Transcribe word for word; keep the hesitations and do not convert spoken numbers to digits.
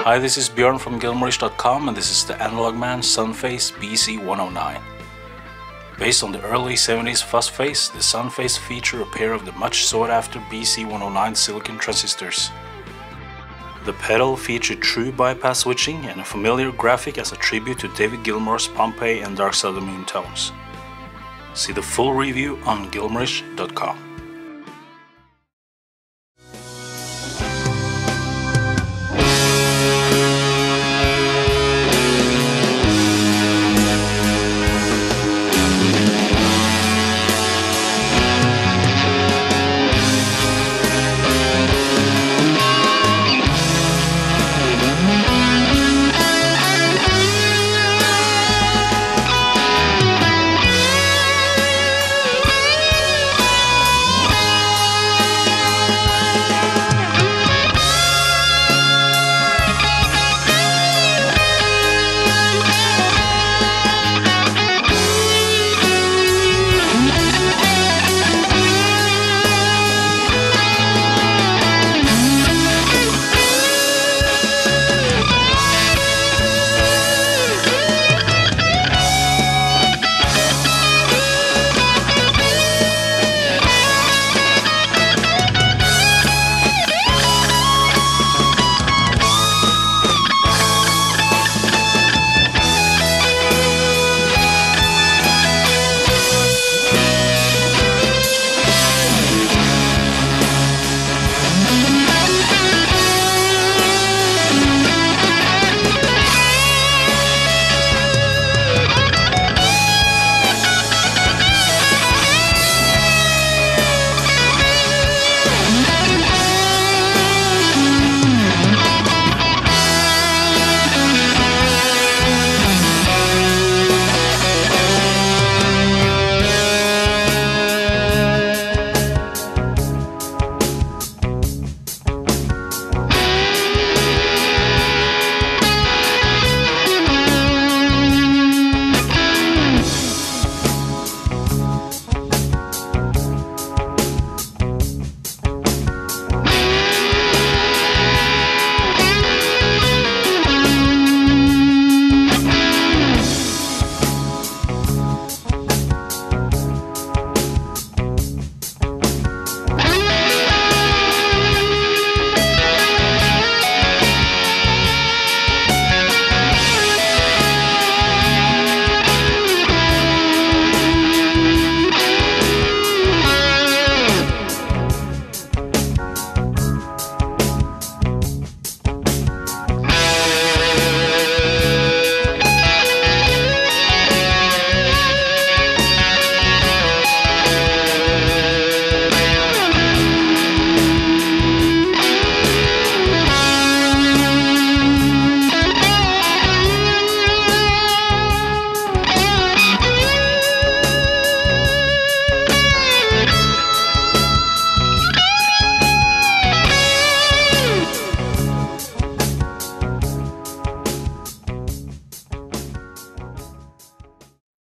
Hi, this is Björn from Gilmorish dot com, and this is the Analog Man Sunface B C one oh nine. Based on the early seventies Fuzzface, the Sunface featured a pair of the much sought after B C one oh nine silicon transistors. The pedal featured true bypass switching and a familiar graphic as a tribute to David Gilmour's Pompeii and Dark Side of the Moon tones. See the full review on Gilmorish dot com.